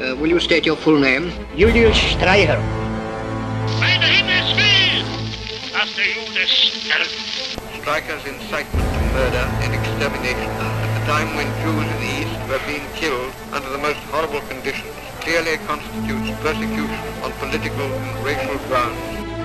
Will you state your full name? Julius Streicher. Meine Himmels will, dass der Jude stirbt. Streicher's incitement to murder and extermination at the time when Jews in the East were being killed under the most horrible conditions clearly constitutes persecution on political and racial grounds.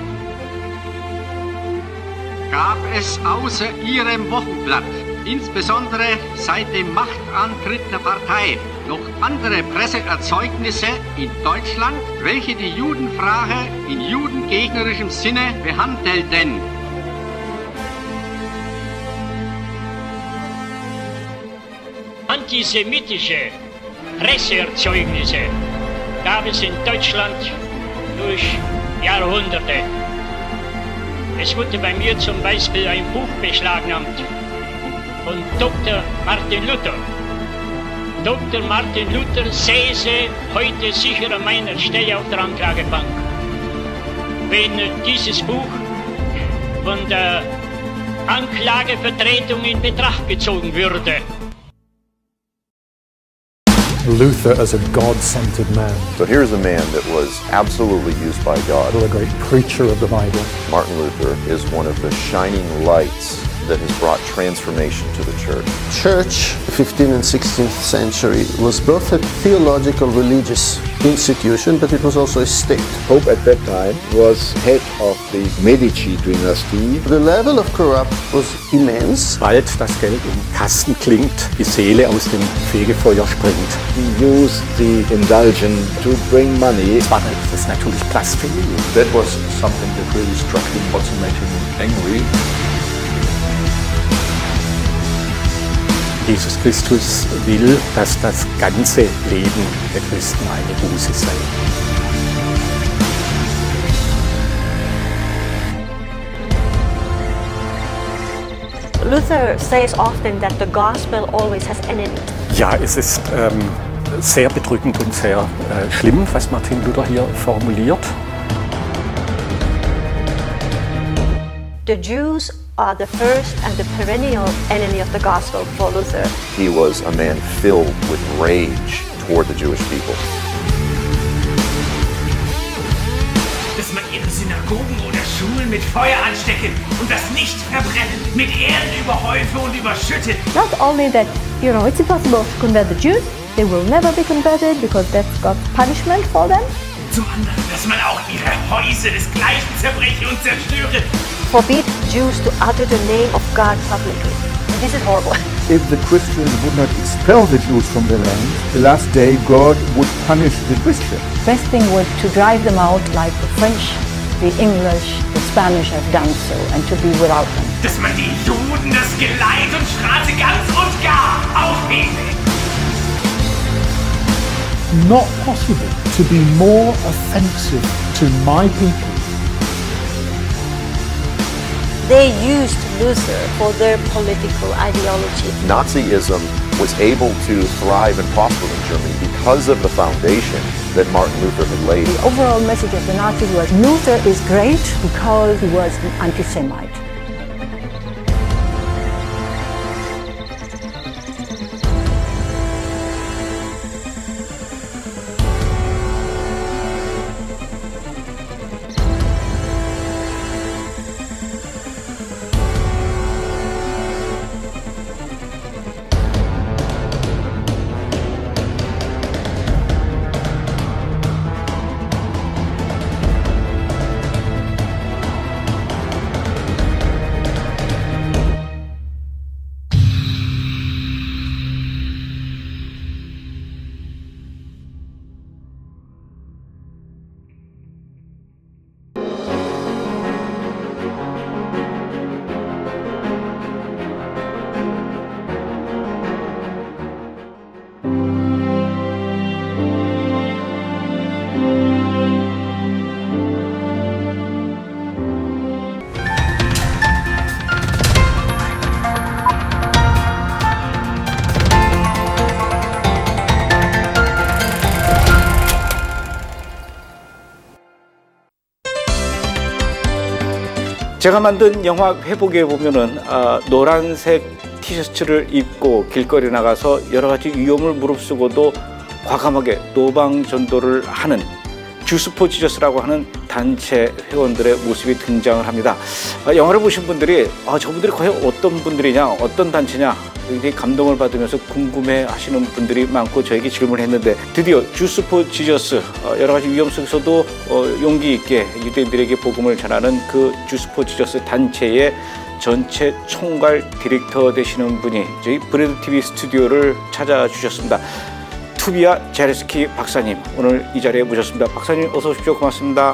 Gab es außer Ihrem Wochenblatt, insbesondere seit dem Machtantritt der Partei, noch andere Presseerzeugnisse in Deutschland, welche die Judenfrage in judengegnerischem Sinne behandelten? Antisemitische Presseerzeugnisse gab es in Deutschland durch Jahrhunderte. Es wurde bei mir zum Beispiel ein Buch beschlagnahmt von Dr. Martin Luther. Dr. Martin Luther säße heute sicher an meiner Stelle auf der Anklagebank, wenn dieses Buch von der Anklagevertretung in Betracht gezogen würde. Luther as a God-centered man. So here's a man that was absolutely used by God. A great preacher of the Bible. Martin Luther is one of the shining lights that has brought transformation to the church. Church, 15th and 16th century, was both a theological religious institution, but it was also a state. Pope at that time was head of the Medici dynasty. The level of corruption was immense. Bald das Geld im Kasten klingt, die Seele aus dem Fegefeuer springt. He used the indulgence to bring money. Das ist natürlich Blasphemie. That was something that really struck him, also made him angry. Jesus Christus will, dass das ganze Leben der Christen eine Buße sei. Luther says often that the gospel always has enemies. Ja, es ist sehr bedrückend und sehr schlimm, was Martin Luther hier formuliert. The Jews are the first and the perennial enemy of the gospel for Luther. He was a man filled with rage toward the Jewish people. Dass man ihre Synagogen oder Schulen mit Feuer anstecken und das nicht verbrennen, mit Erde überhäufe und überschüttet. Not only that, it's impossible to convert the Jews, they will never be converted because that's God's punishment for them. Zum anderen, dass man auch ihre Häuser desgleichen zerbreche und zerstöre. Forbid Jews to utter the name of God publicly. This is horrible. If the Christians would not expel the Jews from the land, the last day God would punish the Christians. Best thing was to drive them out like the French, the English, the Spanish have done so, and to be without them. Dass man die Juden das Geleit und Straße ganz und gar aufhebe. Not possible to be more offensive to my people. They used Luther for their political ideology. Nazism was able to thrive and prosper in Germany because of the foundation that Martin Luther had laid. The overall message of the Nazis was Luther is great because he was an anti-Semite. 제가 만든 영화 회복에 보면은 노란색 티셔츠를 입고 길거리 나가서 여러 가지 위험을 무릅쓰고도 과감하게 노방 전도를 하는 주스 포 지저스라고 하는 단체 회원들의 모습이 등장을 합니다. 영화를 보신 분들이 저분들이 과연 어떤 분들이냐, 어떤 단체냐 굉장히 감동을 받으면서 궁금해하시는 분들이 많고 저에게 질문을 했는데 드디어 주스 포 지저스 여러 가지 위험 속에서도 용기 있게 유대인들에게 복음을 전하는 그 주스 포 지저스 단체의 전체 총괄 디렉터 되시는 분이 저희 브레드 TV 스튜디오를 찾아주셨습니다. 투비아 자레스키 박사님 오늘 이 자리에 모셨습니다. 박사님 어서 오십시오. 고맙습니다.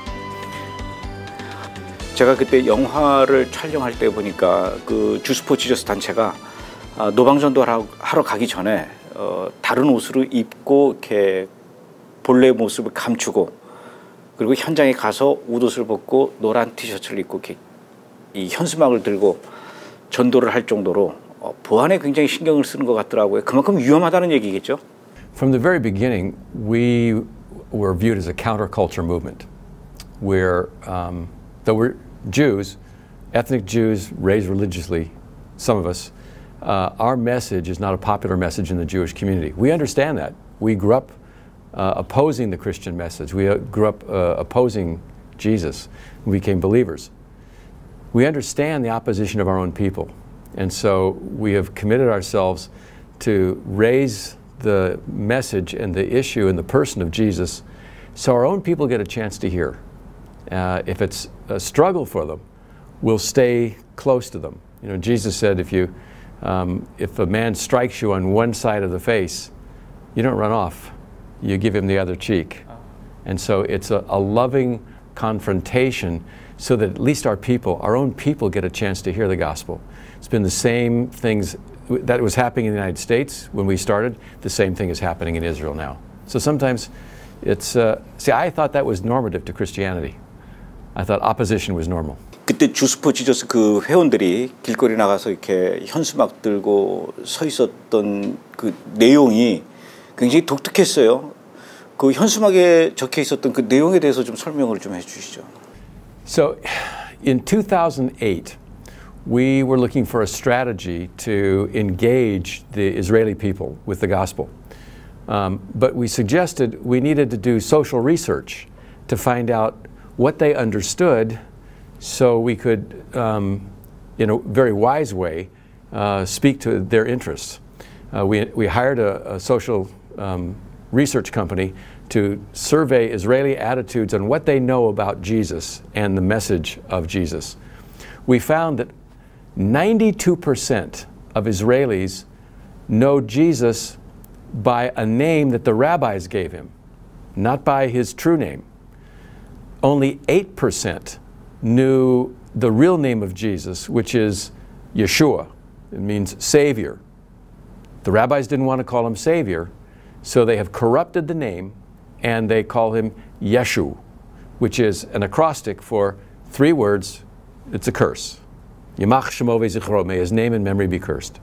제가 그때 영화를 촬영할 때 보니까 그 주스 포 지저스 단체가 노방전도를 하러 가기 전에 다른 옷을 입고 이렇게 본래의 모습을 감추고 그리고 현장에 가서 옷을 벗고 노란 티셔츠를 입고 이렇게 이 현수막을 들고 전도를 할 정도로 보안에 굉장히 신경을 쓰는 것 같더라고요. 그만큼 위험하다는 얘기겠죠? From the very beginning, we were viewed as a counterculture movement, where though we're Jews, ethnic Jews raised religiously, some of us, our message is not a popular message in the Jewish community. We understand that. We grew up opposing the Christian message. We grew up opposing Jesus. We became believers. We understand the opposition of our own people, and so we have committed ourselves to raise the message and the issue and the person of Jesus so our own people get a chance to hear. If it's a struggle for them, we'll stay close to them. You know, Jesus said if a man strikes you on one side of the face, you don't run off, you give him the other cheek. And so it's a loving confrontation so that at least our people, our own people, get a chance to hear the gospel. It's been the same things that was happening in the United States when we started, the same thing is happening in Israel now. So sometimes it's, see, I thought that was normative to Christianity. I thought opposition was normal. 그때 주스 포 지저스 그 회원들이 길거리 나가서 이렇게 현수막 들고 서 있었던 그 내용이 굉장히 독특했어요. 그 현수막에 적혀 있었던 그 내용에 대해서 좀 설명을 좀 해주시죠. So in 2008, we were looking for a strategy to engage the Israeli people with the gospel. But we suggested we needed to do social research to find out what they understood so we could, in a very wise way, speak to their interests. We hired a social research company to survey Israeli attitudes on what they know about Jesus and the message of Jesus. We found that 92% of Israelis know Jesus by a name that the rabbis gave him, not by his true name. Only 8% knew the real name of Jesus, which is Yeshua. It means Savior. The rabbis didn't want to call him Savior, so they have corrupted the name and they call him Yeshu, which is an acrostic for 3 words. It's a curse. Yimach shemo v'zichro, may his name and memory be cursed.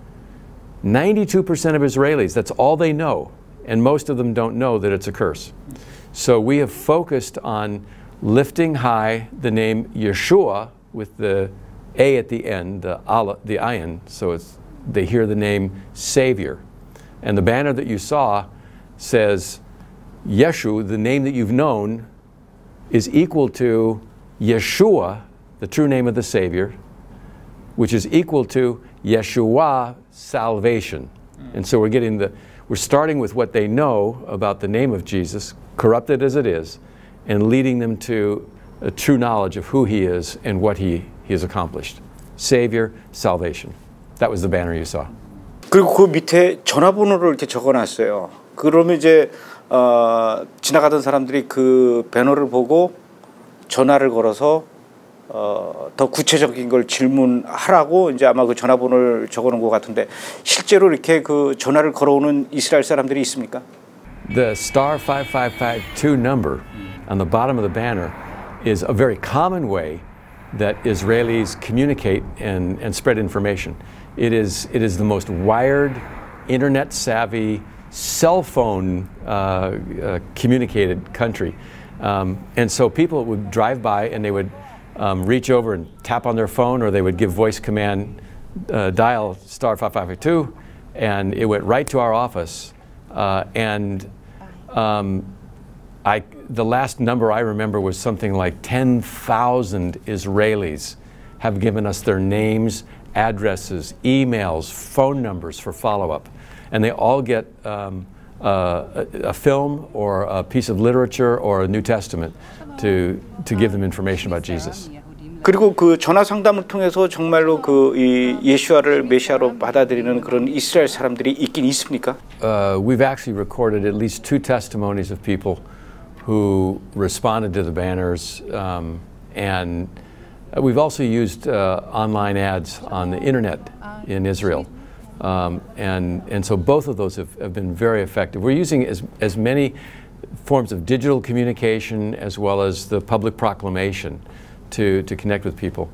92% of Israelis, that's all they know, and most of them don't know that it's a curse. So we have focused on lifting high the name Yeshua with the A at the end, the ayin, so they hear the name Savior. And the banner that you saw says, Yeshu, the name that you've known, is equal to Yeshua, the true name of the Savior, which is equal to Yeshua, salvation. And so we're starting with what they know about the name of Jesus, corrupted as it is, and leading them to a true knowledge of who he is and what he has accomplished. Savior, salvation. That was the banner you saw. 그리고 그 밑에 전화번호를 이렇게 적어놨어요. 그러면 이제 지나가던 사람들이 그 배너를 보고 전화를 걸어서 더 구체적인 걸 질문하라고 이제 아마 그 전화번호를 적어놓은 것 같은데 실제로 이렇게 그 전화를 걸어오는 이스라엘 사람들이 있습니까? The star 5552 number on the bottom of the banner is a very common way that Israelis communicate and spread information. It is the most wired, internet-savvy, cell phone communicated country. And so people would drive by and they would reach over and tap on their phone, or they would give voice command, dial star 5552, and it went right to our office The last number I remember was something like 10,000 Israelis have given us their names, addresses, emails, phone numbers for follow-up. And they all get a film or a piece of literature or a New Testament to give them information about Jesus. 그리고 그 전화 상담을 통해서 정말로 그 예수아를 메시아로 받아들이는 그런 이스라엘 사람들이 있긴 있습니까? We've actually recorded at least 2 testimonies of people who responded to the banners, and we've also used online ads on the internet in Israel, and so both of those have been very effective. We're using as many forms of digital communication as well as the public proclamation to connect with people.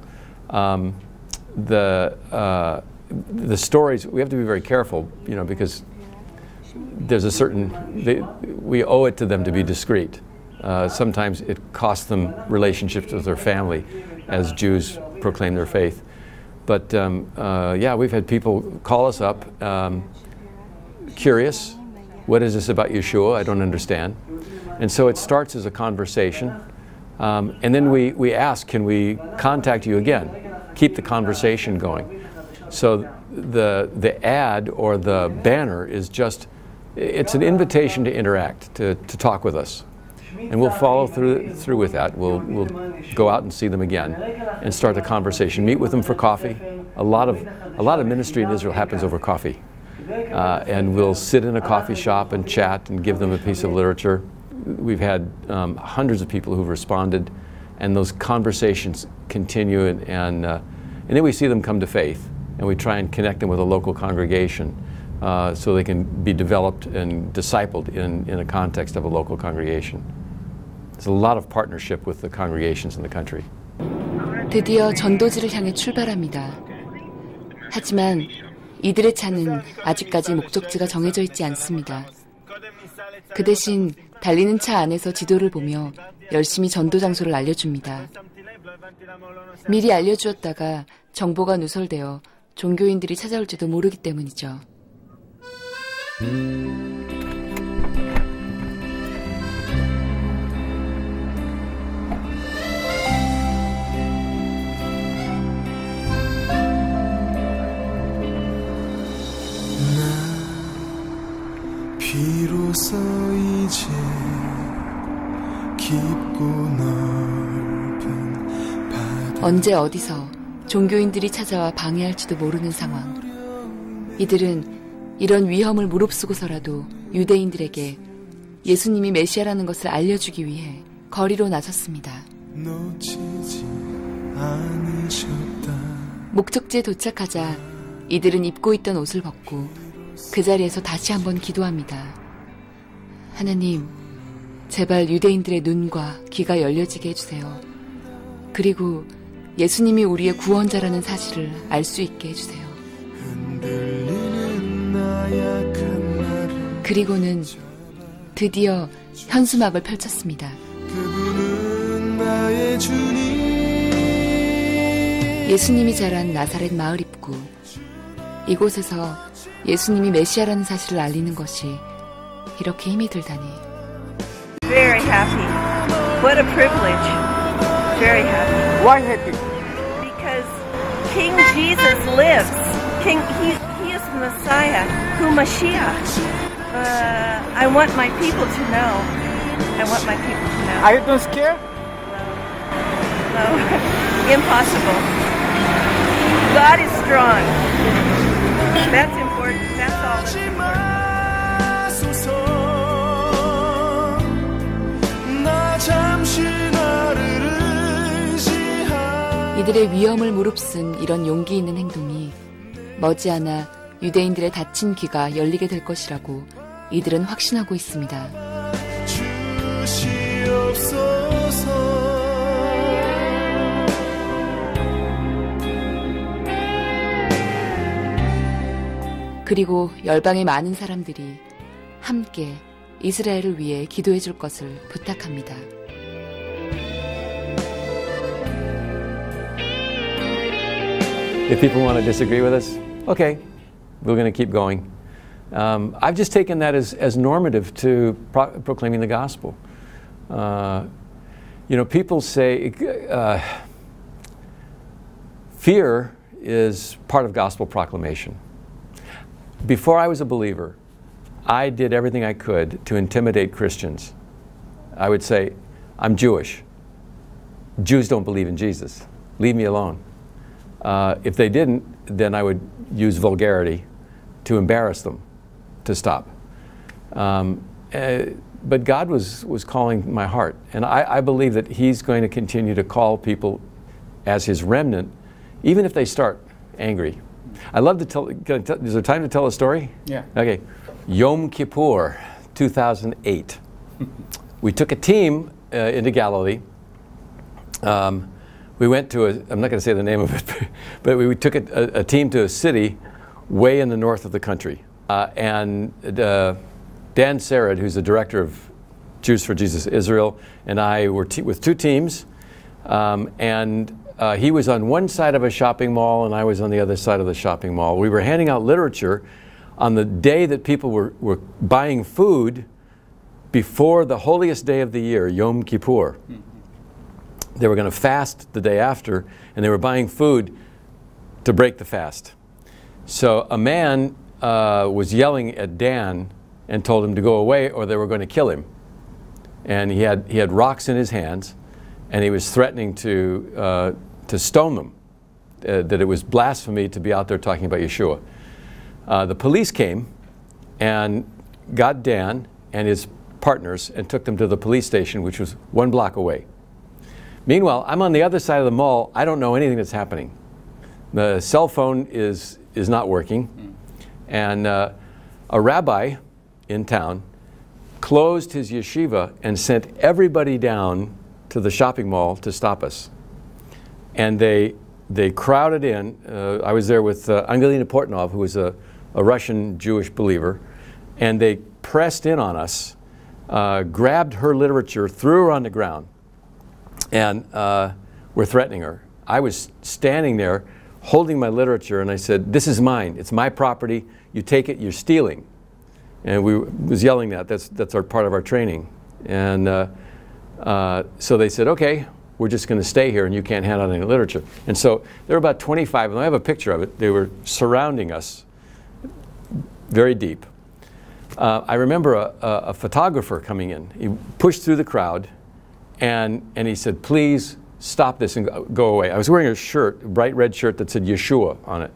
The stories, we have to be very careful, you know, because there's a certain, we owe it to them to be discreet. Sometimes it costs them relationships with their family as Jews proclaim their faith. But yeah, we've had people call us up, curious, what is this about Yeshua? I don't understand. And so it starts as a conversation. And then we ask, can we contact you again? Keep the conversation going. So the ad or the banner is just, it's an invitation to interact, to talk with us. And we'll follow through with that. We'll go out and see them again and start the conversation. Meet with them for coffee. A lot of ministry in Israel happens over coffee. And we'll sit in a coffee shop and chat and give them a piece of literature. We've had hundreds of people who've responded, and those conversations continue, and then we see them come to faith, and we try and connect them with a local congregation so they can be developed and discipled in a context of a local congregation. There's a lot of partnership with the congregations in the country. 드디어 전도지를 향해 출발합니다. 하지만 이들의 차는 아직까지 목적지가 정해져 있지 않습니다. 그 대신 달리는 차 안에서 지도를 보며 열심히 전도 장소를 알려줍니다. 미리 알려주었다가 정보가 누설되어 종교인들이 찾아올지도 모르기 때문이죠. 비로소 이제 깊고 넓은 바다 언제 어디서 종교인들이 찾아와 방해할지도 모르는 상황. 이들은 이런 위험을 무릅쓰고서라도 유대인들에게 예수님이 메시아라는 것을 알려주기 위해 거리로 나섰습니다. 놓치지 않으셨다. 목적지에 도착하자 이들은 입고 있던 옷을 벗고 그 자리에서 다시 한번 기도합니다. 하나님, 제발 유대인들의 눈과 귀가 열려지게 해주세요. 그리고 예수님이 우리의 구원자라는 사실을 알 수 있게 해주세요. 그리고는 드디어 현수막을 펼쳤습니다. 예수님이 자란 나사렛 마을 입구. 이곳에서 예수님이 메시아라는 사실을 알리는 것이 이렇게 힘이 들다니. Very happy. What a privilege. Very happy. Why happy? Because King Jesus lives. He is the Messiah, who Mashiach. I want my people to know. I want my people to know. Are you not scared? No. Impossible. God is strong. That's important. That's all that's important. 이들의 위험을 무릅쓴 이런 용기 있는 행동이 머지않아 유대인들의 닫힌 귀가 열리게 될 것이라고 이들은 확신하고 있습니다. 그리고 열방의 많은 사람들이 함께 이스라엘을 위해 기도해 줄 것을 부탁합니다. If people want to disagree with us, okay, we're going to keep going. I've just taken that as normative to proclaiming the gospel. You know, people say fear is part of gospel proclamation. Before I was a believer, I did everything I could to intimidate Christians. I would say, I'm Jewish. Jews don't believe in Jesus. Leave me alone. If they didn't, then I would use vulgarity to embarrass them to stop. But God was calling my heart. And I believe that He's going to continue to call people as His remnant, even if they start angry. I love to tell, is there time to tell a story? Yeah. Okay. Yom Kippur, 2008. We took a team into Galilee. We went to I'm not going to say the name of it, but we took a team to a city way in the north of the country. And Dan Sarad, who's the director of Jews for Jesus Israel, and I were with two teams. He was on one side of a shopping mall and I was on the other side of the shopping mall. We were handing out literature on the day that people were buying food before the holiest day of the year, Yom Kippur. They were going to fast the day after, and they were buying food to break the fast. So a man was yelling at Dan and told him to go away or they were going to kill him. And he had rocks in his hands, and he was threatening to stone them, that it was blasphemy to be out there talking about Yeshua. The police came and got Dan and his partners and took them to the police station, which was 1 block away. Meanwhile, I'm on the other side of the mall. I don't know anything that's happening. The cell phone is not working. And a rabbi in town closed his yeshiva and sent everybody down to the shopping mall to stop us. And they crowded in. I was there with Angelina Portnov, who was a Russian Jewish believer, and they pressed in on us, grabbed her literature, threw her on the ground, and were threatening her. I was standing there holding my literature, and I said, "This is mine. It's my property. You take it. You're stealing." And we was yelling that. That's our part of our training. And so they said, "Okay, we're just going to stay here, and you can't hand out any literature." And so there were about 25 of them. I have a picture of it. They were surrounding us very deep. I remember a photographer coming in. He pushed through the crowd, and he said, "Please stop this and go away." I was wearing a shirt, a bright red shirt that said Yeshua on it.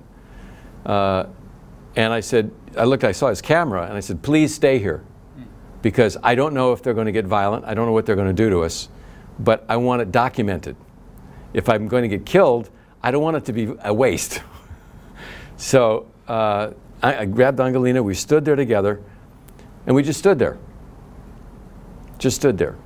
And I said, I saw his camera, and I said, "Please stay here, because I don't know if they're going to get violent. I don't know what they're going to do to us, but I want it documented. If I'm going to get killed, I don't want it to be a waste." So I grabbed Angelina. We stood there together, and we just stood there. Just stood there.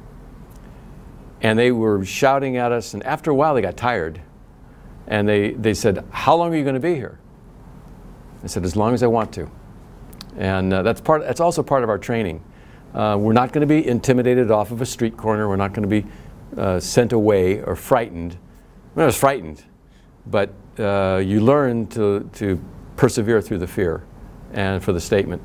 And they were shouting at us, and after a while they got tired. And they said, "How long are you going to be here?" I said, "As long as I want to." And that's also part of our training. We're not going to be intimidated off of a street corner. We're not going to be sent away or frightened. I was frightened, but you learn to persevere through the fear and for the statement.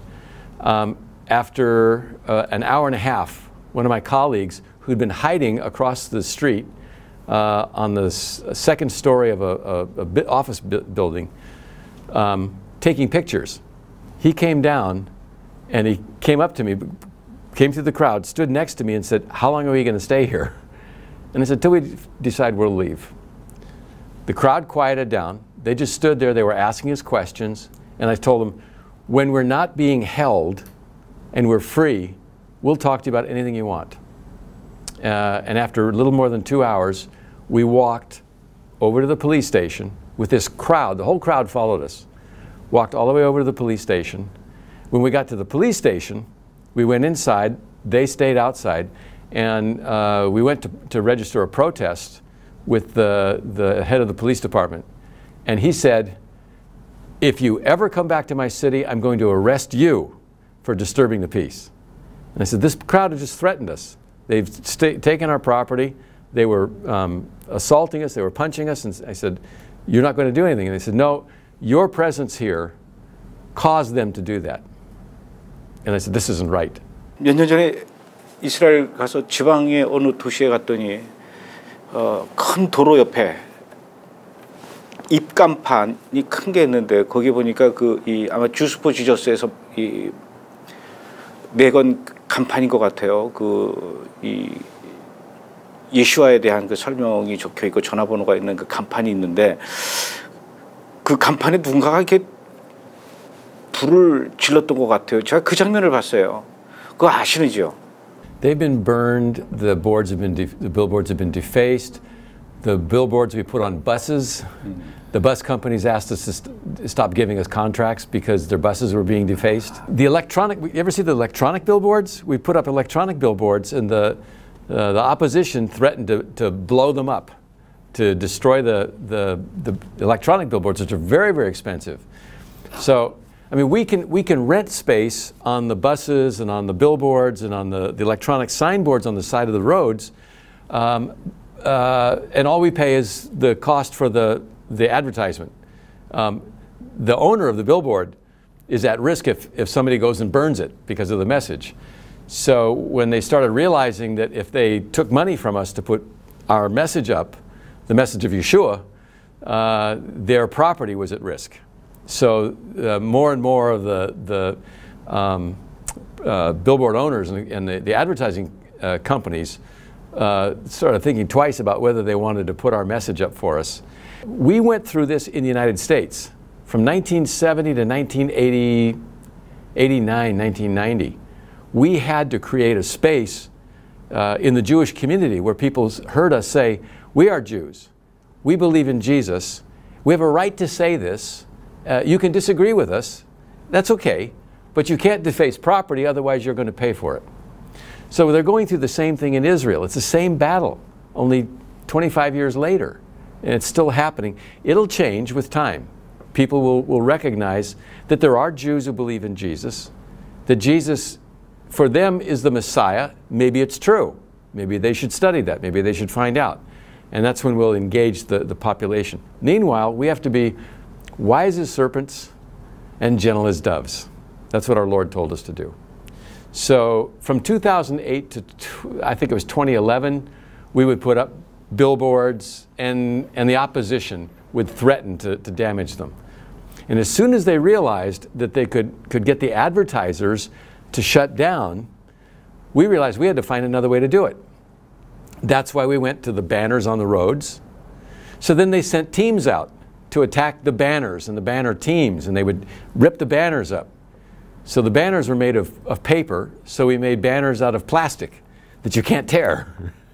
After an hour and a half, one of my colleagues who'd been hiding across the street on the second story of a office building, taking pictures. He came down and he came up to me, came through the crowd, stood next to me and said, "How long are we going to stay here?" And I said, "Till we decide we'll leave." The crowd quieted down. They just stood there. They were asking us questions. And I told them, "When we're not being held and we're free, we'll talk to you about anything you want." And after a little more than 2 hours, we walked over to the police station with this crowd. The whole crowd followed us. Walked all the way over to the police station. When we got to the police station, we went inside. They stayed outside. And we went to register a protest with the head of the police department. And he said, "If you ever come back to my city, I'm going to arrest you for disturbing the peace." And I said, "This crowd has just threatened us. They've taken our property. They were assaulting us. They were punching us." And I said, "You're not going to do anything." And they said, "No, your presence here caused them to do that." And I said, this isn't right. 몇 년 전에 이스라엘 가서 지방의 어느 도시에 갔더니 큰 도로 옆에 입간판이 큰 게 있는데 거기 보니까 아마 주스 포 지저스에서 매건 간판인 것 같아요. 예수와에 대한 그 설명이 적혀 있고 전화번호가 있는 그 간판이 있는데 그 간판에 누군가가 이렇게 불을 질렀던 것 같아요. 제가 그 장면을 봤어요. 그거 아시는지요? They've been burned. The billboards have been defaced. The billboards we put on buses. The bus companies asked us to stop giving us contracts because their buses were being defaced. You ever see the electronic billboards? We put up electronic billboards, and the opposition threatened to blow them up, to destroy the electronic billboards, which are very, very expensive. So, I mean, we can rent space on the buses and on the billboards and on the electronic signboards on the side of the roads, and all we pay is the cost for the advertisement. The owner of the billboard is at risk if somebody goes and burns it because of the message. So when they started realizing that if they took money from us to put our message up, the message of Yeshua, their property was at risk. So more and more of the billboard owners and the advertising companies started thinking twice about whether they wanted to put our message up for us. We went through this in the United States from 1970 to 1980, 89, 1990. We had to create a space in the Jewish community where people heard us say, we are Jews. We believe in Jesus. We have a right to say this. You can disagree with us. That's okay. But you can't deface property, otherwise you're going to pay for it. So they're going through the same thing in Israel. It's the same battle, only 25 years later. And it's still happening. It'll change with time. People will recognize that there are Jews who believe in Jesus, that Jesus, for them, is the Messiah. Maybe it's true. Maybe they should study that. Maybe they should find out. And that's when we'll engage the population. Meanwhile, we have to be wise as serpents and gentle as doves. That's what our Lord told us to do. So from 2008 to I think it was 2011, we would put up billboards, and the opposition would threaten to damage them. And as soon as they realized that they could get the advertisers to shut down, we realized we had to find another way to do it. That's why we went to the banners on the roads. So then they sent teams out to attack the banners and the banner teams, and they would rip the banners up. So the banners were made of paper, so we made banners out of plastic that you can't tear.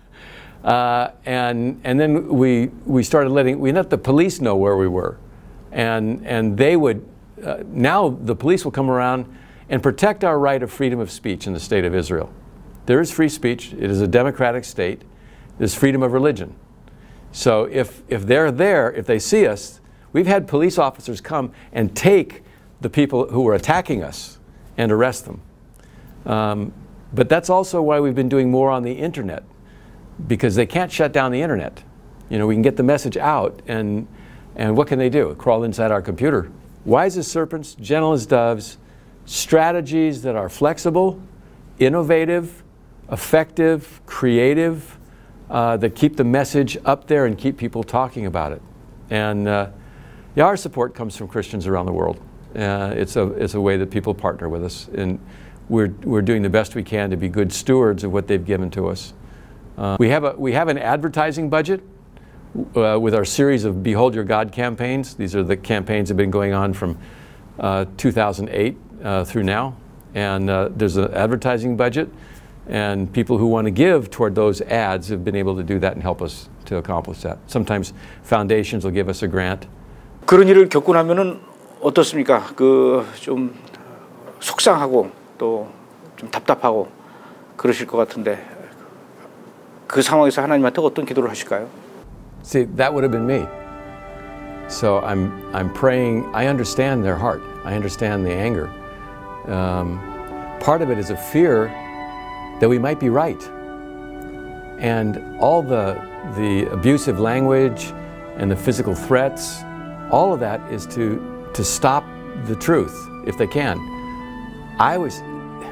And then we started we let the police know where we were. And they would, now the police will come around and protect our right of freedom of speech in the state of Israel. There is free speech. It is a democratic state. There's freedom of religion. So if they're there, if they see us, we've had police officers come and take the people who were attacking us and arrest them. But that's also why we've been doing more on the internet, because they can't shut down the internet. You know, we can get the message out, and what can they do? Crawl inside our computer. Wise as serpents, gentle as doves, strategies that are flexible, innovative, effective, creative, that keep the message up there and keep people talking about it. And yeah, our support comes from Christians around the world. It's a way that people partner with us, and we're doing the best we can to be good stewards of what they've given to us. We have an advertising budget with our series of Behold Your God campaigns. These are the campaigns that have been going on from 2008 through now. And there's an advertising budget, and people who want to give toward those ads have been able to do that and help us to accomplish that. Sometimes foundations will give us a grant. 그런 일을 겪고 나면은 어떻습니까? 좀 속상하고 또 좀 답답하고 그러실 것 같은데 그 상황에서 하나님한테 어떤 기도를 하실까요? See, that would have been me. So I'm praying. I understand their heart. I understand the anger. Part of it is a fear that we might be right, and all the abusive language and the physical threats, all of that is to stop the truth if they can.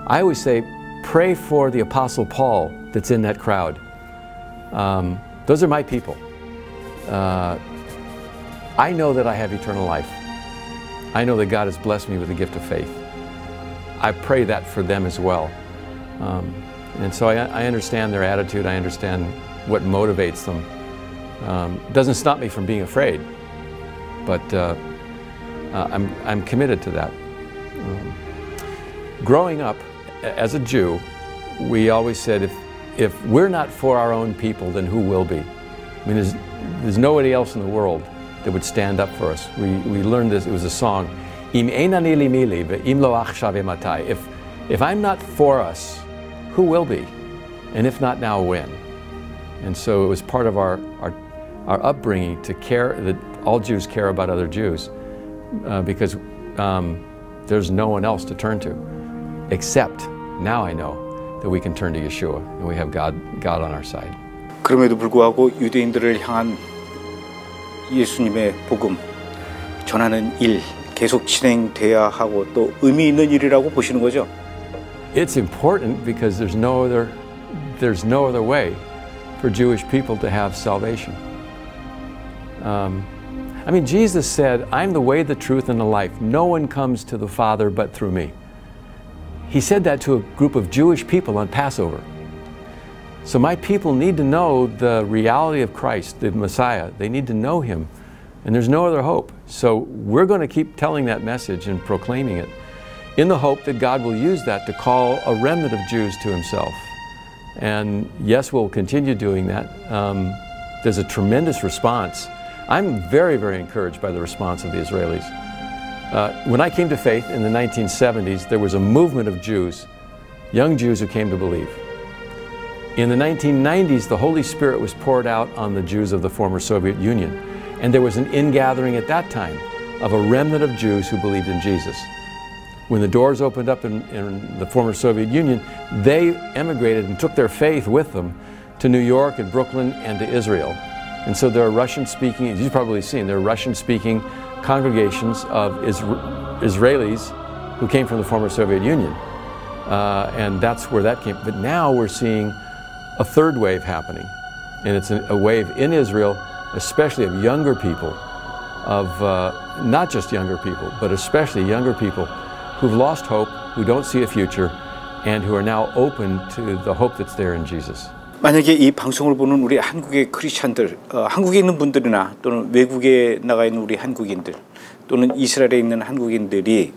I always say, pray for the Apostle Paul that's in that crowd. Those are my people. I know that I have eternal life. I know that God has blessed me with the gift of faith. I pray that for them as well. And so I understand their attitude. I understand what motivates them. It doesn't stop me from being afraid, but I'm committed to that. Growing up as a Jew, we always said, if we're not for our own people, then who will be? I mean, there's nobody else in the world that would stand up for us. We learned this, it was a song, Im einani li mili ve'im lo achshav matai. If I'm not for us, who will be? And if not now, when? And so it was part of our upbringing to care, that all Jews care about other Jews, because there's no one else to turn to, except now I know that we can turn to Yeshua and we have God on our side. 그럼에도 불구하고 유대인들을 향한 예수님의 복음 전하는 일 계속 진행돼야 하고 또 의미 있는 일이라고 보시는 거죠? It's important because there's no other way for Jewish people to have salvation. I mean, Jesus said, I'm the way, the truth, and the life. No one comes to the Father but through me. He said that to a group of Jewish people on Passover. So my people need to know the reality of Christ, the Messiah. They need to know Him, and there's no other hope. So we're going to keep telling that message and proclaiming it in the hope that God will use that to call a remnant of Jews to Himself. And yes, we'll continue doing that. There's a tremendous response. I'm very, very encouraged by the response of the Israelis. When I came to faith in the 1970s, there was a movement of Jews, young Jews who came to believe. In the 1990s, the Holy Spirit was poured out on the Jews of the former Soviet Union. And there was an ingathering at that time of a remnant of Jews who believed in Jesus. When the doors opened up in the former Soviet Union, they emigrated and took their faith with them to New York and Brooklyn and to Israel. And so there are Russian-speaking, as you've probably seen, there are Russian-speaking congregations of Israelis who came from the former Soviet Union. And that's where that came. But now we're seeing a third wave happening. And it's a wave in Israel, especially of younger people, of not just younger people, but especially younger people who've lost hope, who don't see a future, and who are now open to the hope that's there in Jesus. 만약에 이 방송을 보는 우리 한국의 크리스찬들, 한국에 있는 분들이나 또는 외국에 나가 있는 우리 한국인들 또는 이스라엘에 있는 한국인들이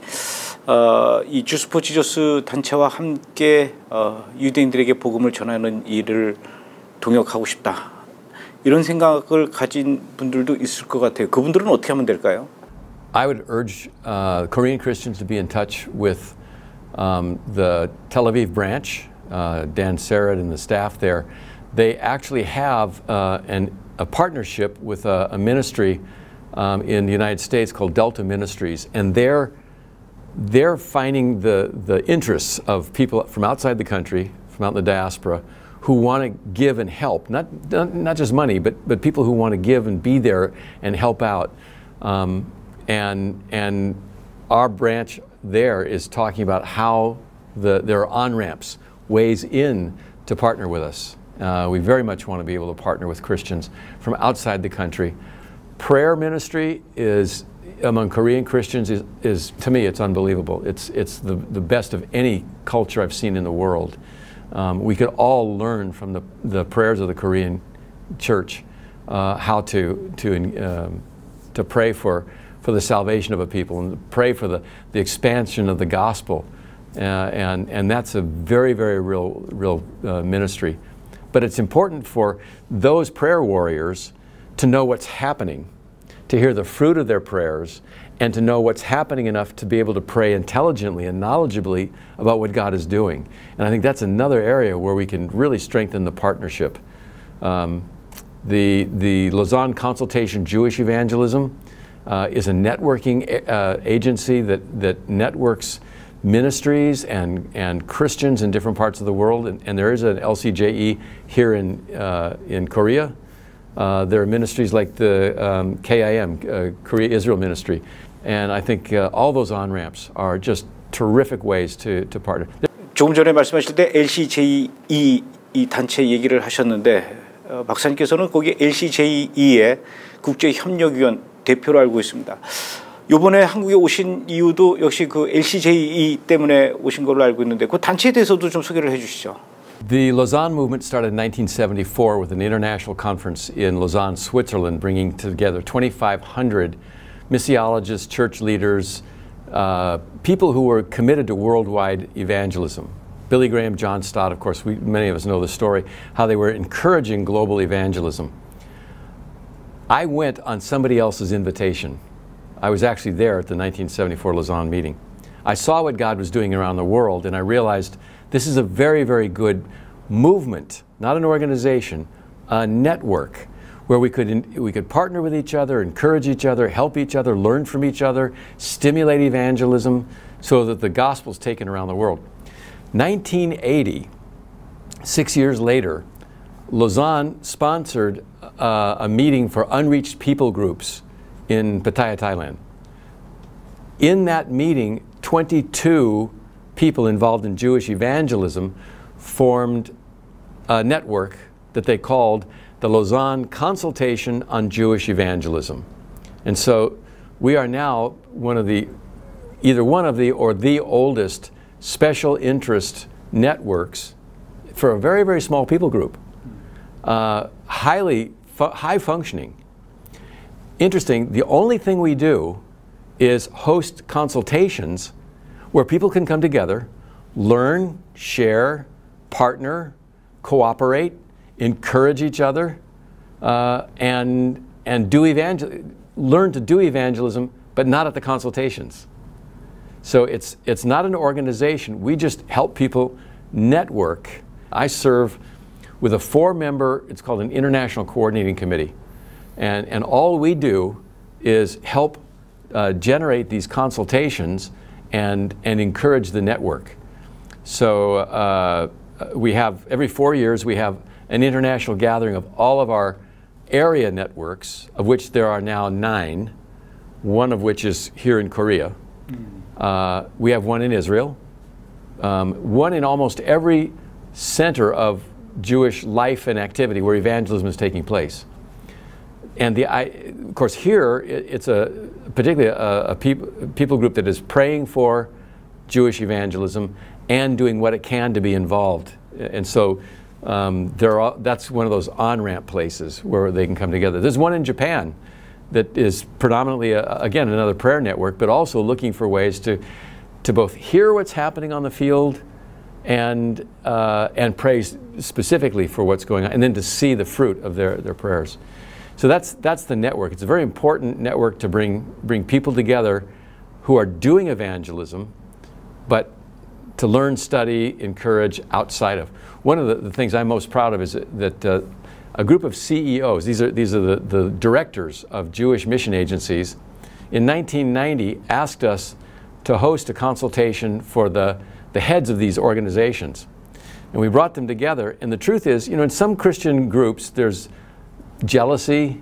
이 주스 포 지저스 단체와 함께 유대인들에게 복음을 전하는 일을 동역하고 싶다, 이런 생각을 가진 분들도 있을 것 같아요. 그분들은 어떻게 하면 될까요? I would urge Korean Christians to be in touch with the Tel Aviv branch, Dan Sarad and the staff there. They actually have a partnership with a ministry in the United States called Delta Ministries, and they're finding the interests of people from outside the country, from out in the diaspora, who want to give and help, not just money, but people who want to give and be there and help out. And our branch there is talking about how there are on-ramps, ways in to partner with us. We very much want to be able to partner with Christians from outside the country. Prayer ministry is, among Korean Christians, is to me, it's unbelievable. It's the best of any culture I've seen in the world. We could all learn from the prayers of the Korean church how to pray for the salvation of a people and pray for the expansion of the gospel. And that's a very, very real ministry. But it's important for those prayer warriors to know what's happening, to hear the fruit of their prayers, and to know what's happening enough to be able to pray intelligently and knowledgeably about what God is doing. And I think that's another area where we can really strengthen the partnership. The Lausanne Consultation Jewish Evangelism is a networking agency that networks ministries and Christians in different parts of the world, and there is an LCJE here in Korea. There are ministries like the KIM, Korea Israel Ministry, and I think all those on-ramps are just terrific ways to partner. 조금 전에 말씀하실 때 LCJE 이 단체 얘기를 하셨는데 박사님께서는 거기 LCJE의 국제협력위원 대표로 알고 있습니다. 이번에 한국에 오신 이유도 역시 그 LCJE 때문에 오신 걸로 알고 있는데 그 단체에 대해서도 좀 소개를 해주시죠. The Lausanne movement started in 1974 with an international conference in Lausanne, Switzerland, bringing together 2,500 missiologists, church leaders, people who were committed to worldwide evangelism. Billy Graham, John Stott, of course, many of us know the story, how they were encouraging global evangelism. I went on somebody else's invitation. I was actually there at the 1974 Lausanne meeting. I saw what God was doing around the world, and I realized this is a very, very good movement, not an organization, a network where we could partner with each other, encourage each other, help each other, learn from each other, stimulate evangelism so that the gospel is taken around the world. 1980, 6 years later, Lausanne sponsored a meeting for unreached people groups in Pattaya, Thailand. In that meeting, 22 people involved in Jewish evangelism formed a network that they called the Lausanne Consultation on Jewish Evangelism. And so we are now either one of the or the oldest special interest networks for a very, very small people group. High functioning. Interesting, the only thing we do is host consultations where people can come together, learn, share, partner, cooperate, encourage each other, and learn to do evangelism, but not at the consultations. So it's not an organization. We just help people network. I serve with a 4-member, it's called an International Coordinating Committee. And all we do is help generate these consultations and encourage the network. So we have, every 4 years, we have an international gathering of all of our area networks, of which there are now 9, one of which is here in Korea. We have one in Israel, one in almost every center of Jewish life and activity where evangelism is taking place. And of course here, it's particularly a people group that is praying for Jewish evangelism and doing what it can to be involved. And so that's one of those on-ramp places where they can come together. There's one in Japan that is predominantly, again, another prayer network, but also looking for ways to both hear what's happening on the field and pray specifically for what's going on, and then to see the fruit of their prayers. So that's the network. It's a very important network to bring people together who are doing evangelism, but to learn, study, encourage outside of. One of the things I'm most proud of is that a group of CEOs, these are the directors of Jewish mission agencies, in 1990 asked us to host a consultation for the heads of these organizations. And we brought them together, and the truth is, in some Christian groups there's jealousy,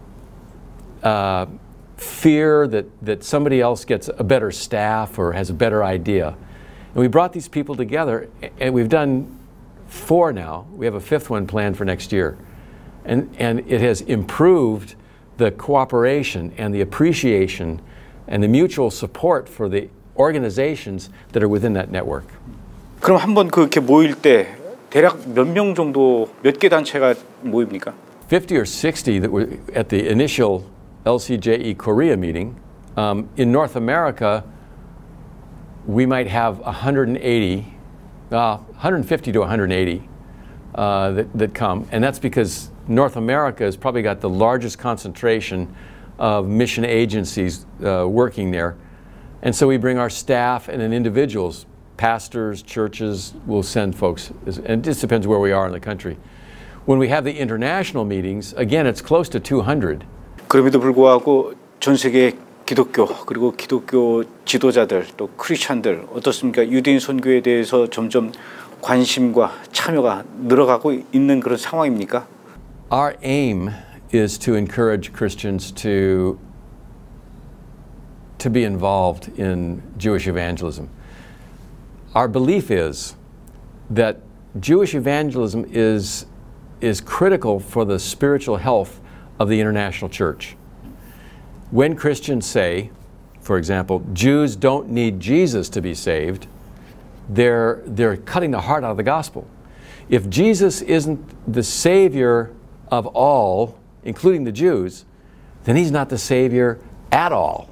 fear that somebody else gets a better staff or has a better idea. And we brought these people together, and we've done 4 now. We have a 5th one planned for next year. And it has improved the cooperation and the appreciation and the mutual support for the organizations that are within that network. 그럼 한번 그렇게 모일 때 대략 몇 명 정도, 몇 개 단체가 모입니까? 50 or 60 that were at the initial LCJE Korea meeting. In North America, we might have 150 to 180 that come, and that's because North America has probably got the largest concentration of mission agencies working there. And so we bring our staff and then individuals, pastors, churches, will send folks, and it just depends where we are in the country. When we have the international meetings, again, it's close to 200. 그럼에도 불구하고 전 세계 기독교 그리고 기독교 지도자들 또 크리스찬들 어떻습니까? 유대인 선교에 대해서 점점 관심과 참여가 늘어가고 있는 그런 상황입니까? Our aim is to encourage Christians to be involved in Jewish evangelism. Our belief is that Jewish evangelism is critical for the spiritual health of the international church. When Christians say, for example, Jews don't need Jesus to be saved, they're cutting the heart out of the gospel. If Jesus isn't the Savior of all, including the Jews, then he's not the Savior at all.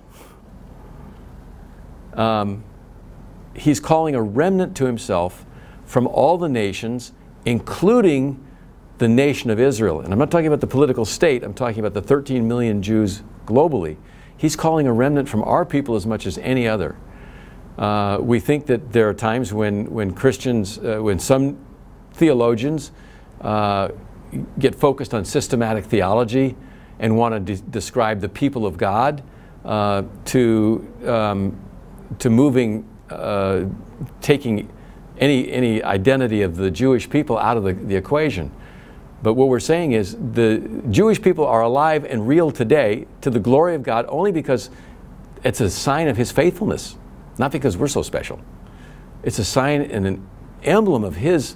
He's calling a remnant to himself from all the nations, including the nation of Israel. And I'm not talking about the political state, I'm talking about the 13 million Jews globally. He's calling a remnant from our people as much as any other. We think that there are times when Christians, when some theologians get focused on systematic theology and want to describe the people of God to moving, taking any identity of the Jewish people out of the equation. But what we're saying is the Jewish people are alive and real today to the glory of God only because it's a sign of His faithfulness, not because we're so special. It's a sign and an emblem of His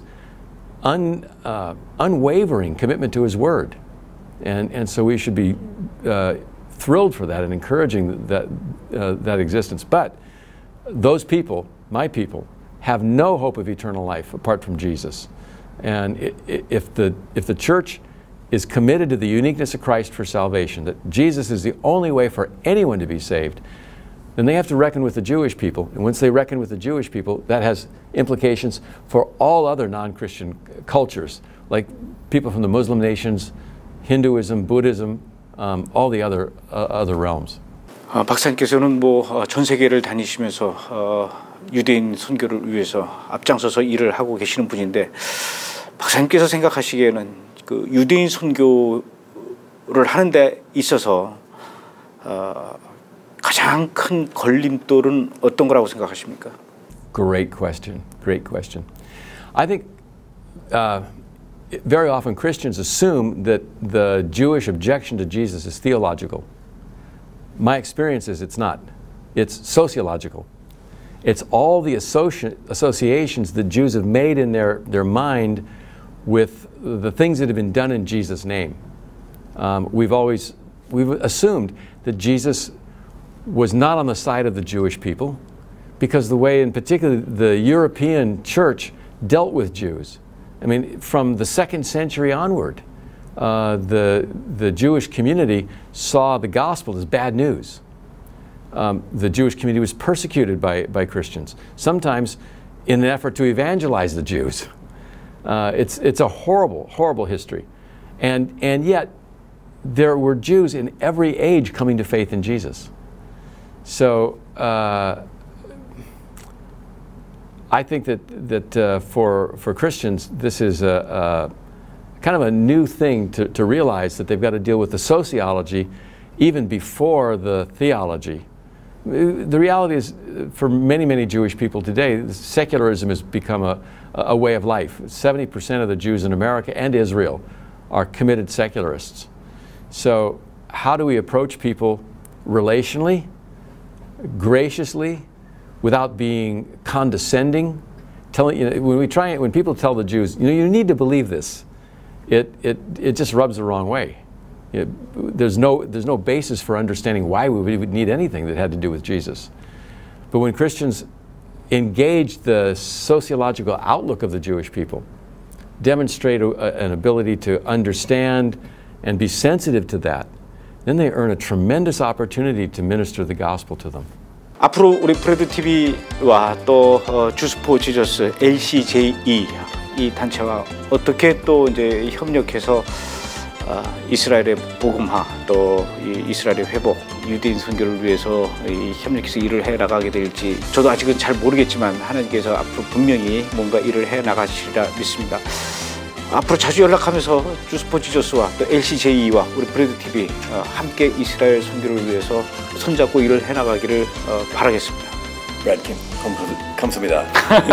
unwavering commitment to His Word. And so we should be thrilled for that and encouraging that existence. But those people, my people, have no hope of eternal life apart from Jesus. And if the church is committed to the uniqueness of Christ for salvation, that Jesus is the only way for anyone to be saved, then they have to reckon with the Jewish people. And once they reckon with the Jewish people, that has implications for all other non-Christian cultures, like people from the Muslim nations, Hinduism, Buddhism, all the other realms. 박사님께서는 전 세계를 다니시면서 유대인 선교를 위해서 앞장서서 일을 하고 계시는 분인데, 박사님께서 생각하시기에는 그 유대인 선교를 하는 데 있어서 가장 큰 걸림돌은 어떤 거라고 생각하십니까? Great question. Great question. I think very often Christians assume that the Jewish objection to Jesus is theological. My experience is it's not. It's sociological. It's all the associations that Jews have made in their mind with the things that have been done in Jesus' name. We've assumed that Jesus was not on the side of the Jewish people because the way, in particular, the European church dealt with Jews. I mean, from the 2nd century onward, the Jewish community saw the gospel as bad news. The Jewish community was persecuted by Christians, sometimes in an effort to evangelize the Jews. It's a horrible, horrible history. And yet, there were Jews in every age coming to faith in Jesus. So, I think that for Christians, this is kind of a new thing to realize that they've got to deal with the sociology even before the theology. The reality is, for many, many Jewish people today, secularism has become a way of life. 70% of the Jews in America and Israel are committed secularists. So how do we approach people relationally, graciously, without being condescending? When people tell the Jews, you need to believe this, it just rubs the wrong way. There's no basis for understanding why we would need anything that had to do with Jesus. But when Christians engage the sociological outlook of the Jewish people, demonstrate an ability to understand and be sensitive to that, then they earn a tremendous opportunity to minister the gospel to them. 앞으로 우리 프레드 TV와 또 주스포 지저스 LCJE 이 단체와 어떻게 또 이제 협력해서 이스라엘의 복음화 또 이스라엘의 회복, 유대인 선교를 위해서 협력해서 일을 해 나가게 될지 저도 아직은 잘 모르겠지만 하나님께서 앞으로 분명히 뭔가 일을 해 나가시리라 믿습니다. 앞으로 자주 연락하면서 주스포 지저스와 또 LCJE와 우리 브레드 TV 함께 이스라엘 선교를 위해서 손잡고 일을 해 나가기를 바라겠습니다. 브래드 감사합니다.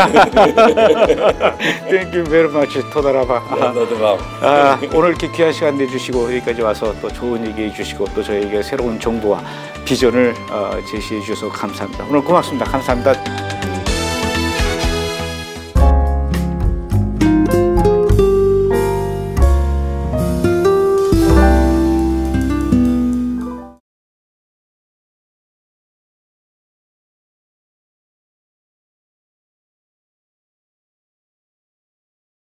Thank you very much. 토다라바. 오늘 이렇게 귀한 시간 내주시고 여기까지 와서 또 좋은 얘기해 주시고 또 저에게 새로운 정보와 비전을 제시해 주셔서 감사합니다. 오늘 고맙습니다. 감사합니다.